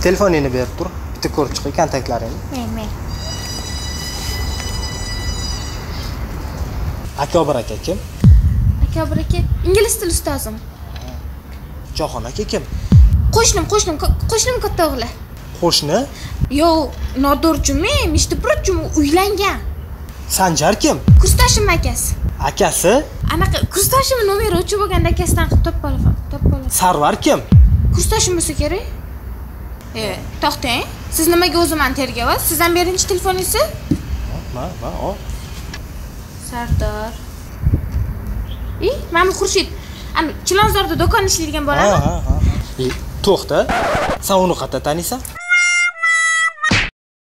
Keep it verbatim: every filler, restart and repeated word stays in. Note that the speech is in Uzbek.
Telefoningni berib tur. Bitta ko'rib chiqay kontaktlaringni. Men, men. Aka bir aka kim? Aka bir aka ingliz tili ustozim. Jahon aka kim? Qo'shnim, qo'shnim, qo'shnim katta o'g'li. Qo'shni? Yo'q, Nodorchimi, Mishtipurchimi uylangan. Sanjar kim? Kursdoshim akasi. Akasi? Anaqa kursdoshim nomeri o'chib bo'lganda akasidan qilib topib olaman, topib olaman. Sarvar kim? Kursdoshim bo'lsa kerak. E, to'xtang. Siz nimaga o'ziman tergayapsiz? Sizdan berinchi telefoningiz? Ma, ma, o. Sardor. E, mana Xurshid. Ana Chilonzorda do'kon ishlaydigan bolami? Ha, ha, ha. E, to'xta. Sen uni qayerdan taniysan?